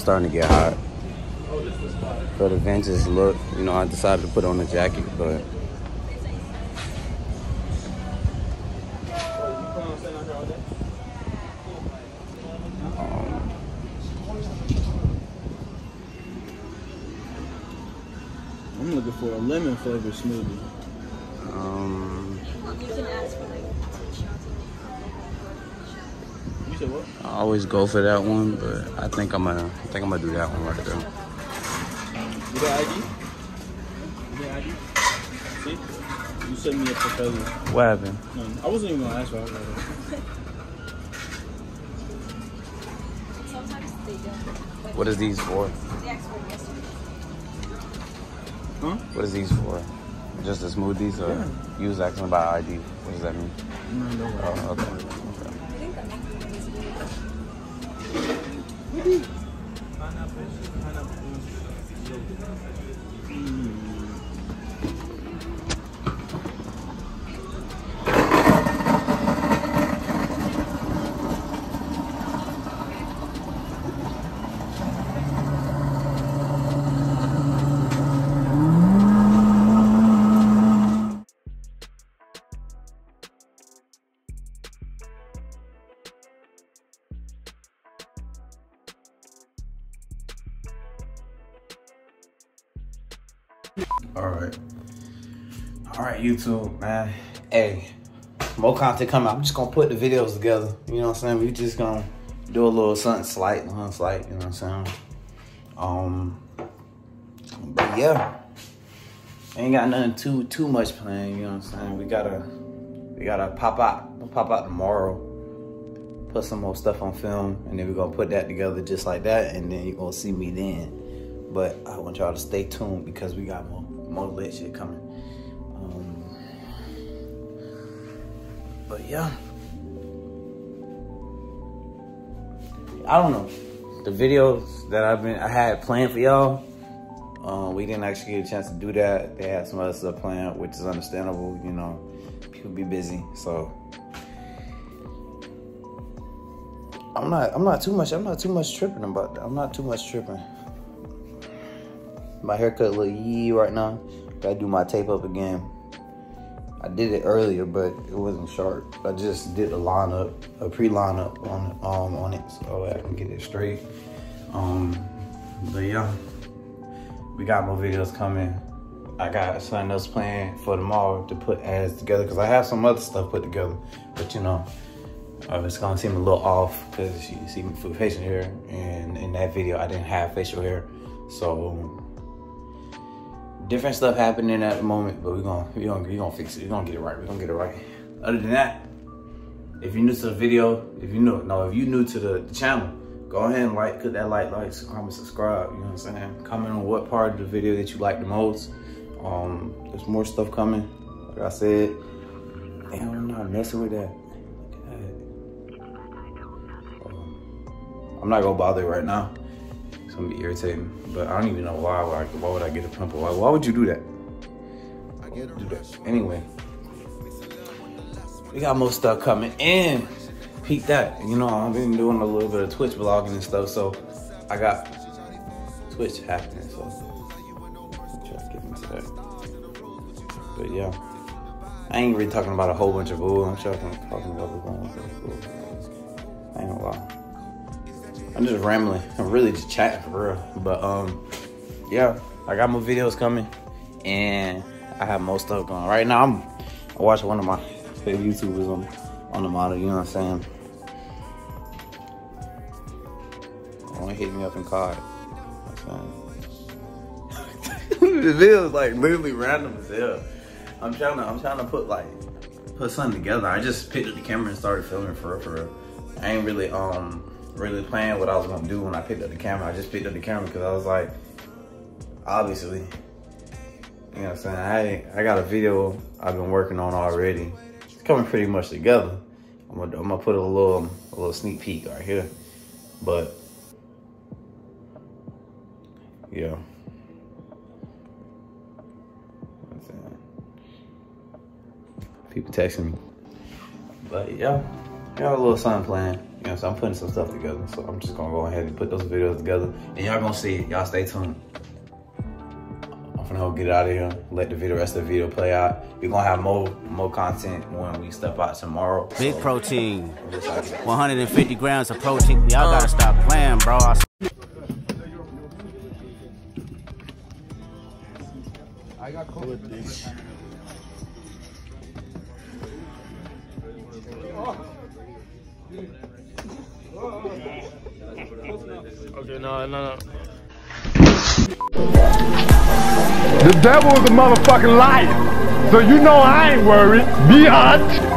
starting to get hot. For the vintage look, you know, I decided to put on a jacket, but I'm looking for a lemon flavor smoothie. You can ask for like 10 shots. You said what? I always go for that one, but I think I'm gonna do that one right there. You got ID? You got ID? See? You set me up for failure. What happened? No, I wasn't even gonna ask for it. Sometimes they don't. What is these for? They asked for it yesterday. Huh? What is these for? Just the smoothies, or Yeah. you was asking about ID? What does that mean? No, no, no. Oh, okay. I think the next one is All right, YouTube, man. Hey, more content coming. I'm just gonna put the videos together. You know what I'm saying? We just gonna do a little something slight, you know what I'm saying? But yeah, ain't got nothing too much planned. You know what I'm saying? We gotta pop out tomorrow. Put some more stuff on film, and then we're gonna put that together just like that, and then you're gonna see me then. But I want y'all to stay tuned because we got more lit shit coming. But yeah, I don't know. The videos that I had planned for y'all, we didn't actually get a chance to do that. They had some other stuff planned, which is understandable. You know, people be busy, so I'm not too much tripping about that. I'm not too much tripping. My haircut look yee right now. Gotta do my tape up again. I did it earlier, but it wasn't sharp. I just did a pre-lineup on it, so I can get it straight. But yeah, we got more videos coming. I got something else planned for tomorrow to put ads together because I have some other stuff put together, but you know, it's gonna seem a little off because you see me with facial hair, and in that video I didn't have facial hair, so. Different stuff happening at the moment, but we gonna fix it. We're gonna get it right. We're gonna get it right. Other than that, if you're new to the video, if you're new to the channel, go ahead and click that like, comment, subscribe. You know what I'm saying? Comment on what part of the video that you like the most. There's more stuff coming. Like I said, damn, I'm not messing with that. I'm not gonna bother right now. It's gonna be irritating, but I don't even know why. Why would I get a pimple? Why would you do that? Anyway, we got more stuff coming in. Peep that. You know, I've been doing a little bit of Twitch vlogging and stuff, so I got Twitch happening. So I'll try to get into that. But yeah, I ain't really talking about a whole bunch of bull. I'm talking about the wrong bull. I ain't gonna lie. I'm just rambling. I'm really just chatting for real. But yeah, I got more videos coming, and I have more stuff going. Right now, I'm watching one of my favorite YouTubers on the model. You know what I'm saying? I want to hit me up in card. The video is like literally random as hell. I'm trying to put something together. I just picked up the camera and started filming for real. I ain't really planning what I was gonna do when I picked up the camera. I just picked up the camera because I was like, obviously, you know what I'm saying? I got a video I've been working on already. It's coming pretty much together. I'm gonna put a little sneak peek right here. But yeah. People texting me. But yeah, got a little something planned. know, so I'm putting some stuff together. So I'm just gonna go ahead and put those videos together. And y'all gonna see it. Y'all stay tuned. I'm finna go get out of here. Let the rest of the video play out. We're gonna have more content when we step out tomorrow. Big protein. 150 grams of protein. Y'all gotta stop playing, bro. I got cold with this. Okay, no. The devil is a motherfucking liar. So you know I ain't worried. Be hot.